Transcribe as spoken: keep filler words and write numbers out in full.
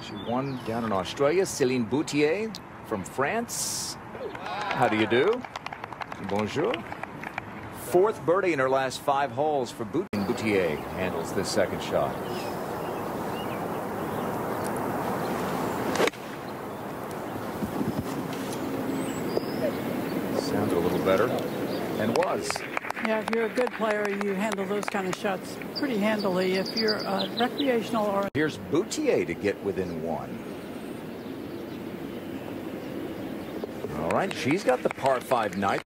She won down in Australia. Celine Boutier from France. How do you do? Bonjour. Fourth birdie in her last five holes for Boutier. Boutier handles this second shot. Sounded a little better, and was. Yeah, if you're a good player, you handle those kind of shots pretty handily. If you're uh, recreational or... Here's Boutier to get within one. All right, she's got the par five night.